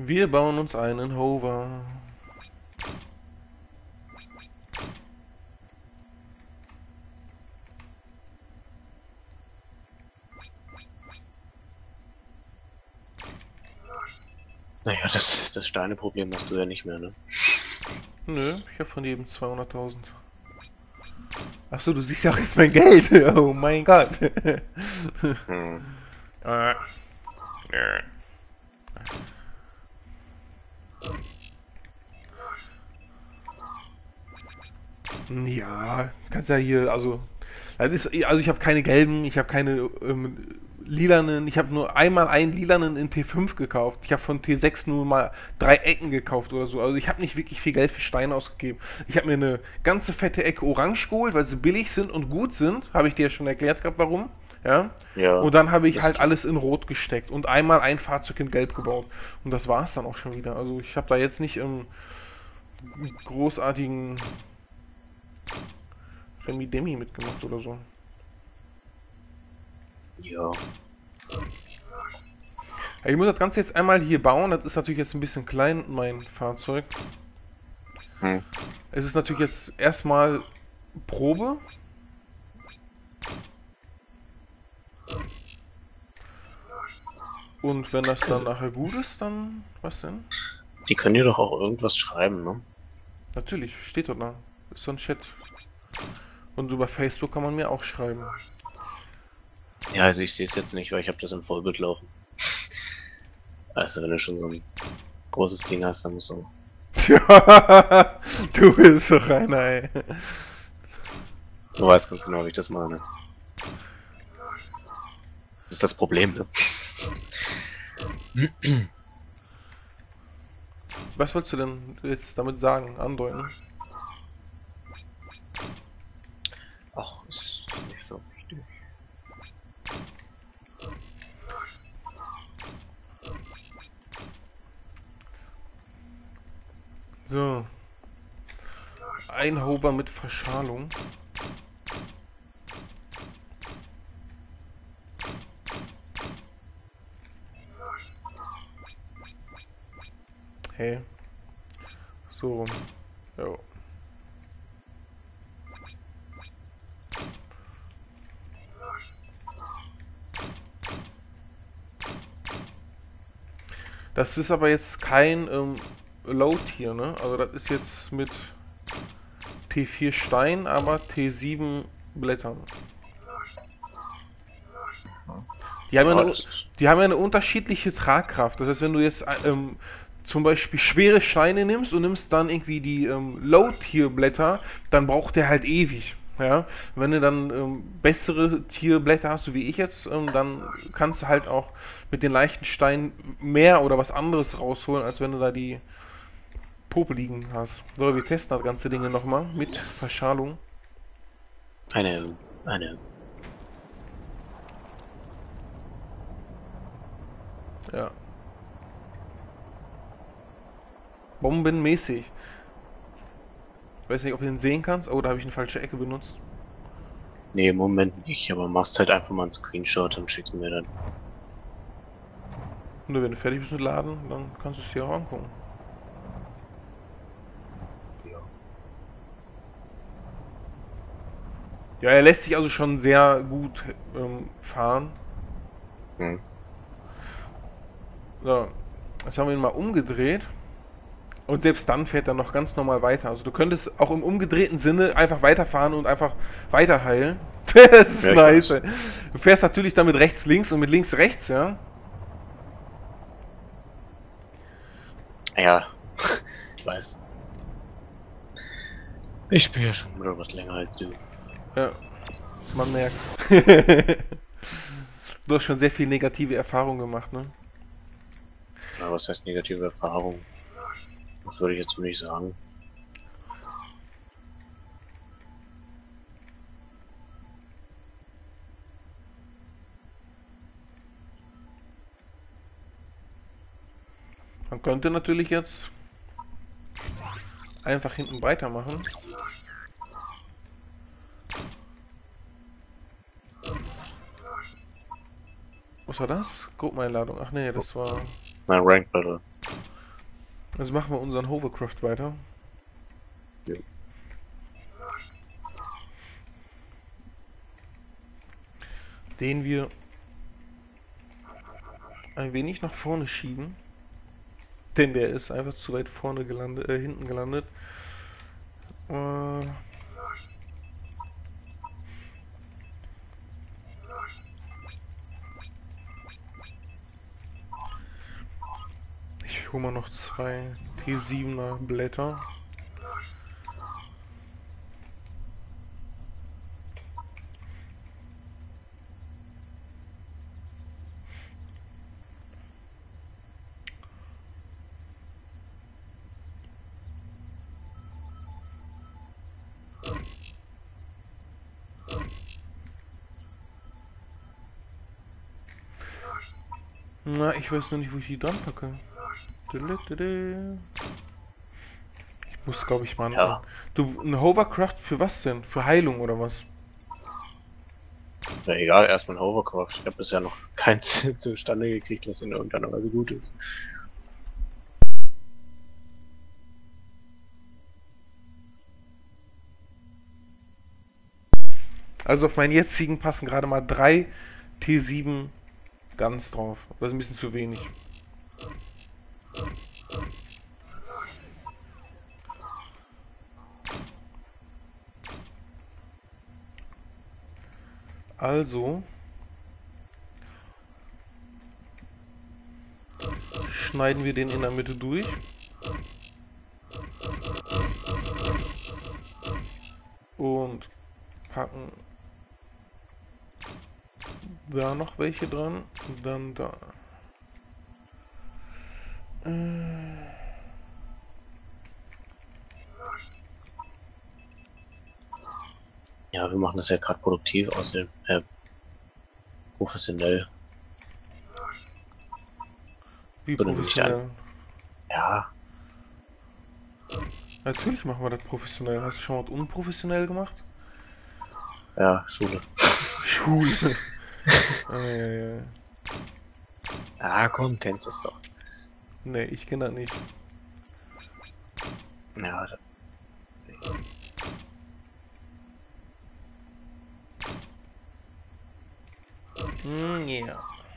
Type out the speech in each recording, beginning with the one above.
Wir bauen uns einen Hover. Naja, das Steineproblem hast du ja nicht mehr, ne? Nö, ich habe von jedem 200.000. Achso, du siehst ja auch jetzt mein Geld. Oh mein Gott. Hm. Ja, kannst ja hier, also, das ist, also ich habe keine gelben, ich habe keine lilanen, ich habe nur einmal einen lilanen in T5 gekauft. Ich habe von T6 nur mal 3 Ecken gekauft oder so. Also ich habe nicht wirklich viel Geld für Steine ausgegeben. Ich habe mir eine ganze fette Ecke orange geholt, weil sie billig sind und gut sind. Habe ich dir ja schon erklärt gehabt, warum. Ja. Ja, Und dann habe ich das ist halt klar. alles in Rot gesteckt und einmal ein Fahrzeug in Gelb gebaut. Und das war es dann auch schon wieder. Also ich habe da jetzt nicht im großartigen Remi Demi mitgemacht oder so. Ja. Ja, ich muss das Ganze jetzt einmal hier bauen. Das ist natürlich jetzt ein bisschen klein, mein Fahrzeug. Hm. Es ist natürlich jetzt erstmal Probe. Und wenn das dann nachher gut ist, dann... Was denn? Die können dir doch auch irgendwas schreiben, ne? Natürlich, steht dort da. Ist so ein Chat. Und über Facebook kann man mir auch schreiben. Ja, also ich sehe es jetzt nicht, weil ich habe das im Vollbild laufen. Also wenn du schon so ein großes Ding hast, dann musst du... Ja, du bist doch einer, ey. Du weißt ganz genau, wie ich das meine. Das ist das Problem, ne? Was wolltest du denn jetzt damit sagen, andeuten? Ach, ist nicht so wichtig. So. Ein Hover mit Verschalung. Hey. So. Jo. Das ist aber jetzt kein Load hier, ne? Also das ist jetzt mit T4 Stein, aber T7 Blättern. Die haben ja Ja, eine, das ist... die haben ja eine unterschiedliche Tragkraft. Das heißt, wenn du jetzt zum Beispiel schwere Steine nimmst und nimmst dann irgendwie die Low-Tier-Blätter, dann braucht der halt ewig. Ja? Wenn du dann bessere Tierblätter hast, so wie ich jetzt, dann kannst du halt auch mit den leichten Steinen mehr oder was anderes rausholen, als wenn du da die popeligen hast. So, wir testen das ganze Ding nochmal mit Verschalung. Eine... Ja. Bombenmäßig. Ich weiß nicht, ob du den sehen kannst. Oh, da habe ich eine falsche Ecke benutzt. Nee, im Moment nicht, aber machst halt einfach mal einen Screenshot und schickst mir dann. Nur wenn du fertig bist mit Laden, dann kannst du es dir auch angucken. Ja. Ja, er lässt sich also schon sehr gut fahren. Hm. So, jetzt haben wir ihn mal umgedreht. Und selbst dann fährt er noch ganz normal weiter. Also du könntest auch im umgedrehten Sinne einfach weiterfahren und einfach weiter heilen. Das ist Ja, nice. Ey. Du fährst natürlich dann mit rechts links und mit links rechts, ja. Ja, ich weiß. Ich spiele ja schon wieder was länger als du. Ja, man merkt's. Du hast schon sehr viel negative Erfahrungen gemacht, ne? Ja, was heißt negative Erfahrung? Das würde ich jetzt so nicht sagen. Man könnte natürlich jetzt einfach hinten breiter machen. Was war das? Gruppeneinladung. Ach nee, das war... Mein Rank Battle. Also machen wir unseren Hovercraft weiter. Ja. Den wir ein wenig nach vorne schieben. Denn der ist einfach zu weit vorne gelandet, hinten gelandet. Ich hole mal noch 2 T7er Blätter. Na, ich weiß noch nicht, wo ich die dran packe. Ich muss, glaube ich, mal... Ja. Du, ein Hovercraft für was denn? Für Heilung oder was? Na egal, erstmal ein Hovercraft. Ich habe bisher noch keins zustande gekriegt, was in irgendeiner Weise gut ist. Also auf meinen jetzigen passen gerade mal 3 T7 ganz drauf. Das ist ein bisschen zu wenig. Also schneiden wir den in der Mitte durch. Und packen da noch welche dran. Und dann da. Ja, wir machen das ja gerade produktiv außerdem professionell. Wie Würde mich professionell? Ja, Natürlich machen wir das professionell. Hast du schon mal was unprofessionell gemacht? ja, Schule. Schule. Ah, komm, kennst das doch. Nee, ich kenne das nicht. Ja, Ja.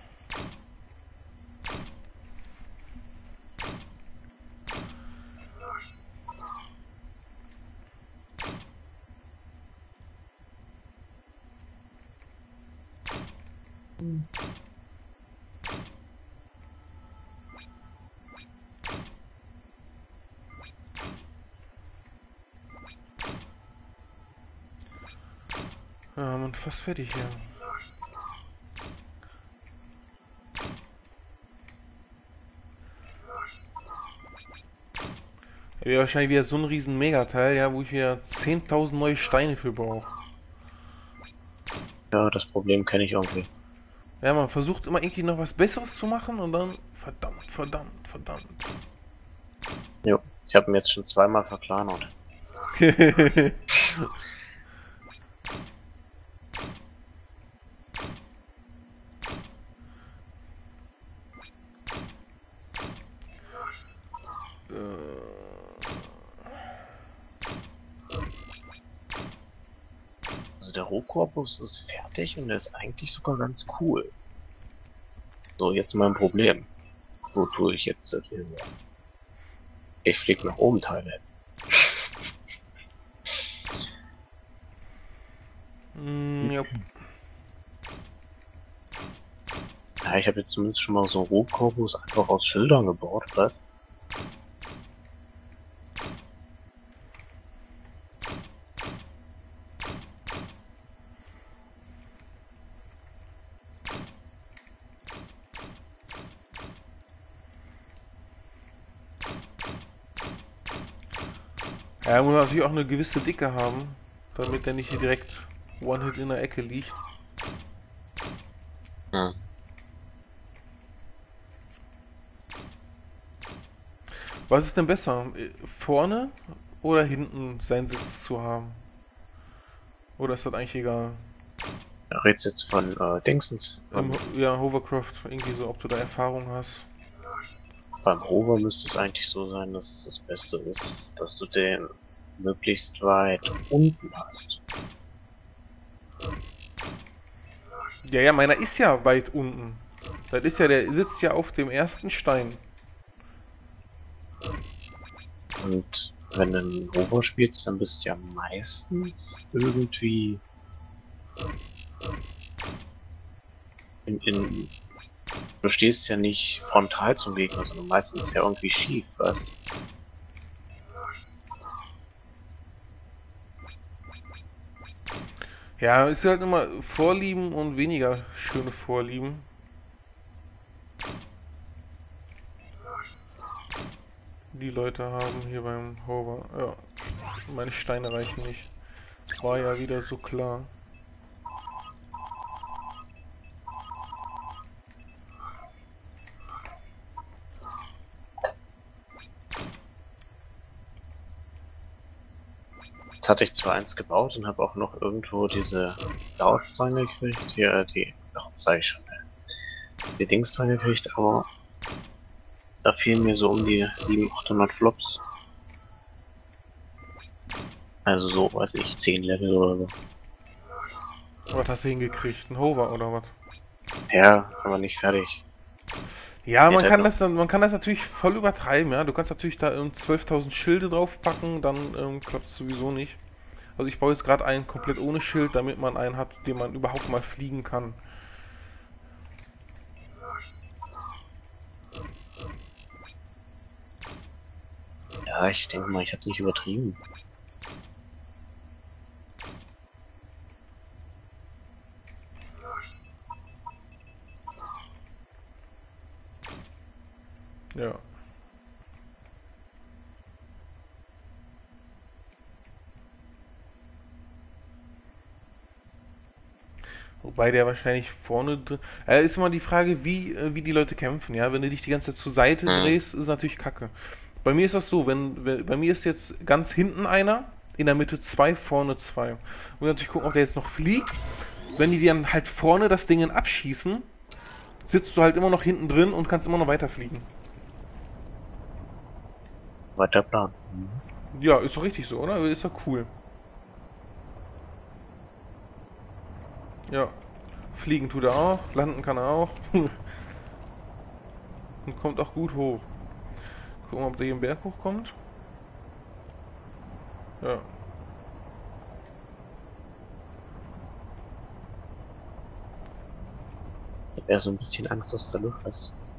Ja, man, fast fertig hier. Wäre wahrscheinlich wieder so ein riesen Megateil, ja, wo ich wieder 10.000 neue Steine für brauche. ja, das Problem kenne ich irgendwie. Ja, man versucht immer irgendwie noch was Besseres zu machen und dann... Verdammt. Jo, ich habe ihn jetzt schon zweimal verkleinert. Also der Rohkorpus ist fertig und der ist eigentlich sogar ganz cool. So, jetzt mein Problem. Wo tue ich jetzt diese? Ich flieg nach oben Teile. Ja. Ja, ich habe jetzt zumindest schon mal so einen Rohkorpus einfach aus Schildern gebaut, was? Ja, er muss natürlich auch eine gewisse Dicke haben, damit er nicht hier direkt One-Hit in der Ecke liegt. Hm. Was ist denn besser? Vorne oder hinten seinen Sitz zu haben? Oder ist das eigentlich egal? Da redest jetzt von Dingsens. Ja, Hovercraft, irgendwie so, ob du da Erfahrung hast. Beim Hover müsste es eigentlich so sein, dass es das Beste ist, dass du den möglichst weit unten hast. Ja, ja, meiner ist ja weit unten. Das ist ja, der sitzt ja auf dem ersten Stein. Und wenn du einen Hover spielst, dann bist du ja meistens irgendwie in du stehst ja nicht frontal zum Gegner, sondern meistens ja irgendwie schief, weißt du? Ja, ist halt immer Vorlieben und weniger schöne Vorlieben. Die Leute haben hier beim Hover. Ja, meine Steine reichen nicht. War ja wieder so klar. Jetzt hatte ich zwar eins gebaut und habe auch noch irgendwo diese Darts dran gekriegt, hier die Darts sag ich schon, die Dings dran gekriegt, aber da fehlen mir so um die 700, 800 Flops. Also so, weiß ich, 10 Level oder so. Was hast du hingekriegt? Ein Hover oder was? Ja, aber nicht fertig. Ja, Geht man halt kann noch. das dann, man kann das natürlich voll übertreiben, ja. Du kannst natürlich da 12.000 Schilde draufpacken, dann klappt es sowieso nicht. Also ich baue jetzt gerade einen komplett ohne Schild, damit man einen hat, den man überhaupt mal fliegen kann. Ja, ich denke mal, ich hab's nicht übertrieben. Ja. Wobei der wahrscheinlich vorne drin. Ist immer die Frage, wie die Leute kämpfen, ja. Wenn du dich die ganze Zeit zur Seite Hm. drehst, ist natürlich Kacke. Bei mir ist das so, bei mir ist jetzt ganz hinten einer, in der Mitte zwei, vorne zwei. Und natürlich gucken, ob der jetzt noch fliegt. Wenn die dann halt vorne das Ding abschießen, sitzt du halt immer noch hinten drin und kannst immer noch weiterfliegen. Weiter Plan. Mhm. Ja, ist doch richtig so, oder? Ist doch cool. Ja. Fliegen tut er auch, landen kann er auch. Und kommt auch gut hoch. Gucken wir, ob der hier im Berg hochkommt. Ja. Ich hab eher so ein bisschen Angst aus der Luft, weißt du.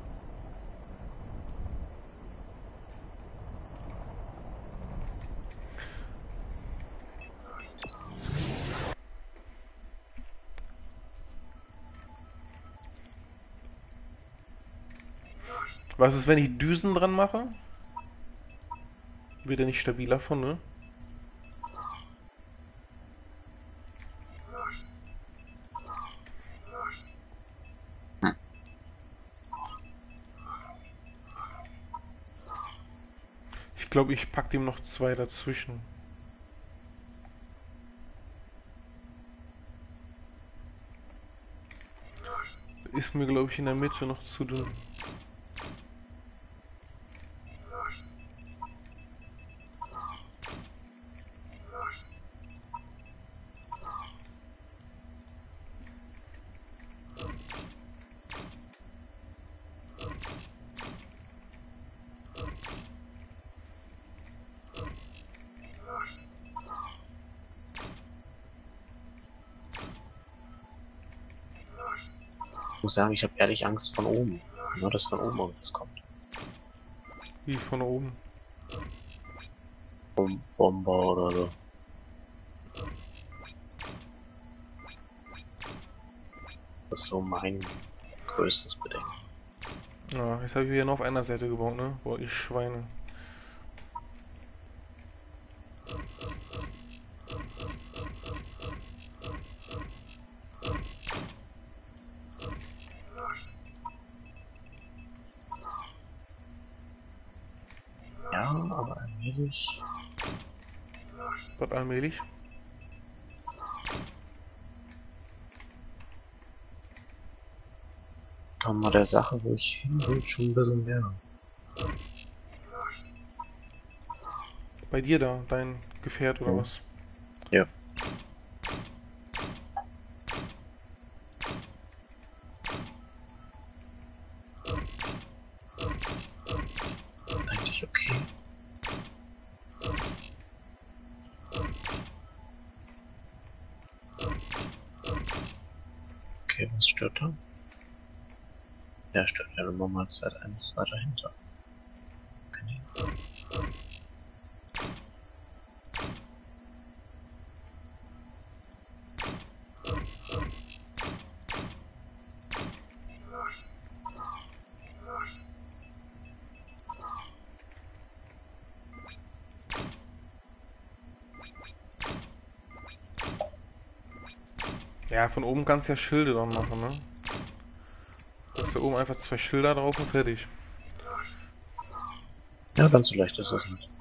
Was ist, wenn ich Düsen dran mache? Wird er nicht stabiler von, ne? Hm. Ich glaube, ich pack dem noch zwei dazwischen. Ist mir, glaube ich, in der Mitte noch zu dünn. Ich muss sagen, ich habe ehrlich Angst von oben. Nur, dass von oben irgendwas kommt. Wie von oben. Bomber oder so. Das ist so mein größtes Bedenken. Ja, jetzt habe ich hier nur auf einer Seite gebaut, ne? Boah, ich Schweine. Ja, aber allmählich. Was allmählich? Kommen wir der Sache, wo ich hin will, schon ein bisschen mehr. Bei dir da, dein Gefährt oder Mhm. was? Ja. Eigentlich okay. Okay, was stört da? Ja, stört ja nochmal Zeit eines weiter dahinter. Okay. Ja, von oben kannst du ja Schilde dann machen, ne? Hast da oben einfach 2 Schilder drauf und fertig. Ja, ganz so leicht ist das nicht.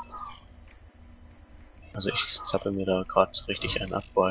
Also ich zappe mir da gerade richtig einen ab, weil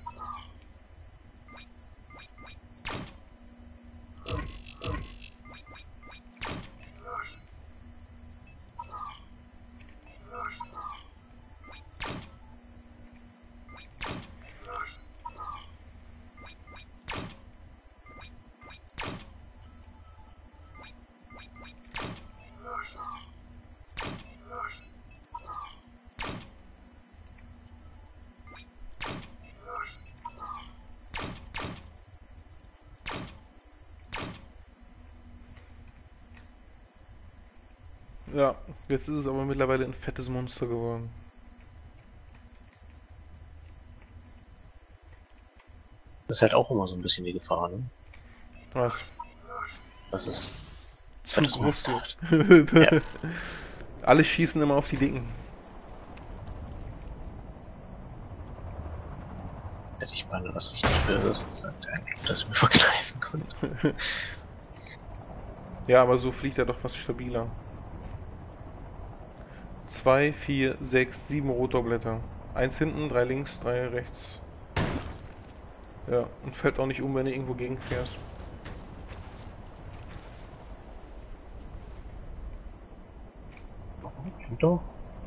Ja, jetzt ist es aber mittlerweile ein fettes Monster geworden. das ist halt auch immer so ein bisschen die Gefahr, ne? Was? Das ist Zu fettes groß Monster wird. hat. Ja, Alle schießen immer auf die Dicken. hätte ich beinahe was richtig Böses gesagt, eigentlich, das mir verkneifen konnte. Ja, aber so fliegt er doch was stabiler. 2, 4, 6, 7 Rotorblätter. Eins hinten, 3 links, 3 rechts. Ja, und fällt auch nicht um, wenn du irgendwo gegenfährst. Doch.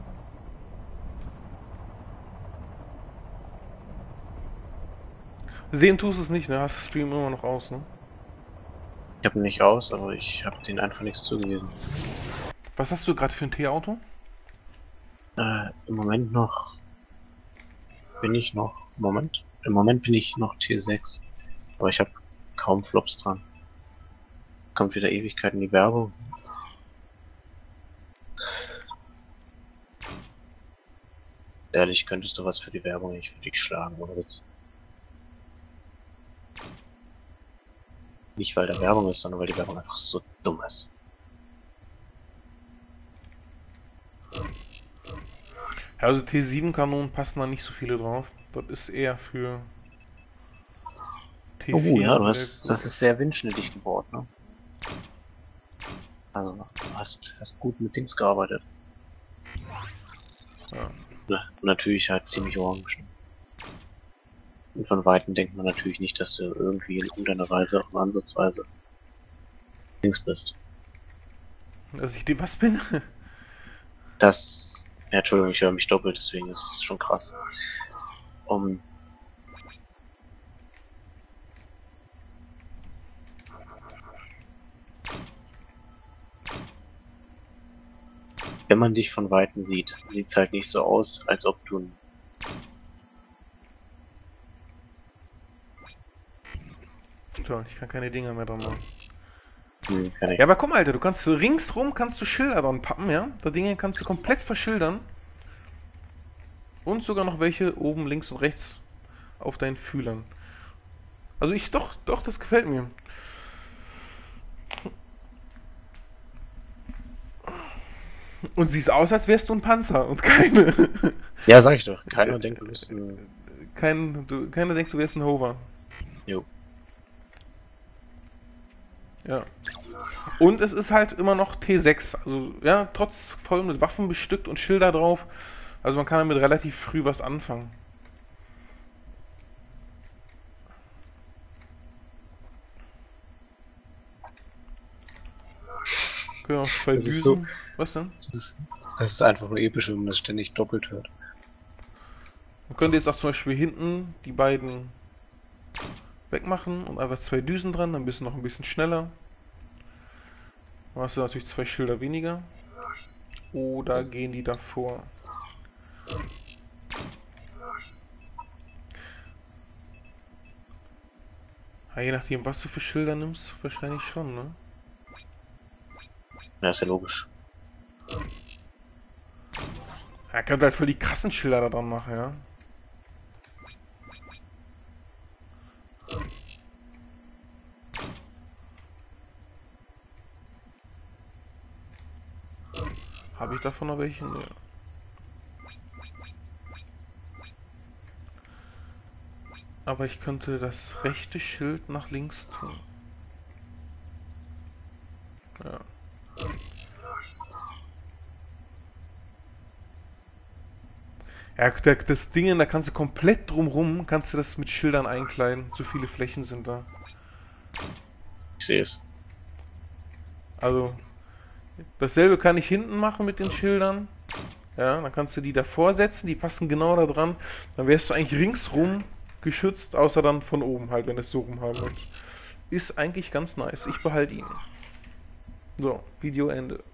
Sehen tust es nicht, ne? Hast das Stream immer noch aus, ne? Ich habe ihn nicht aus, aber ich habe den einfach nichts zugewiesen. Was hast du gerade für ein T-Auto? Im Moment noch bin ich noch. Moment. Im Moment bin ich noch T6. Aber ich habe kaum Flops dran. Kommt wieder Ewigkeit in die Werbung. Ehrlich, könntest du was für die Werbung nicht für dich schlagen, oder Witz? Nicht weil da Werbung ist, sondern weil die Werbung einfach so dumm ist. Ja, also T7-Kanonen passen da nicht so viele drauf. Das ist eher für Oh T4 ja, und das ist sehr windschnittig gebaut, ne? Also, hast gut mit Dings gearbeitet. Ja. Natürlich halt ziemlich orange. Und von Weitem denkt man natürlich nicht, dass du irgendwie in irgendeiner Weise auch nur ansatzweise Dings bist. Dass ich die was bin? Das. Ja, Entschuldigung, ich höre mich doppelt, deswegen ist es schon krass. Um. Wenn man dich von Weitem sieht, sieht's halt nicht so aus, als ob du ein. Toll, ich kann keine Dinger mehr dran machen. Kann ich. Ja, aber guck mal, Alter, du kannst ringsrum kannst du Schilder dran pappen, ja? Da Dinge kannst du komplett verschildern. Und sogar noch welche oben links und rechts auf deinen Fühlern. Also doch, das gefällt mir. Und siehst aus, als wärst du ein Panzer und keine. Ja, sag ich doch. Keiner denkt, du bist ein. Keiner denkt, du wärst ein Hover. Jo. Ja. Und es ist halt immer noch T6. Also, ja, trotz voll mit Waffen bestückt und Schilder drauf. Also man kann damit relativ früh was anfangen. Können auch zwei Das ist so. Düsen. Was denn? Das ist einfach nur episch, wenn man das ständig doppelt hört. Man könnte jetzt auch zum Beispiel hinten die beiden wegmachen und einfach zwei Düsen dran, dann bist du noch ein bisschen schneller. Dann hast du natürlich zwei Schilder weniger. Oder gehen die davor? Ja, je nachdem, was du für Schilder nimmst, wahrscheinlich schon, ne? Ja, ist ja logisch. Ja, könnt halt voll die krassen Schilder da dran machen, ja? Habe ich davon noch welche? Nee. Aber ich könnte das rechte Schild nach links tun. Ja. Ja, das Ding, da kannst du komplett drumrum, kannst du das mit Schildern einkleiden. So viele Flächen sind da. Ich sehe es. Also, dasselbe kann ich hinten machen mit den Schildern. Ja, dann kannst du die davor setzen, die passen genau da dran. Dann wärst du eigentlich ringsrum geschützt, außer dann von oben halt, wenn es so rum haben wird. Ist eigentlich ganz nice. Ich behalte ihn. So, Video Ende.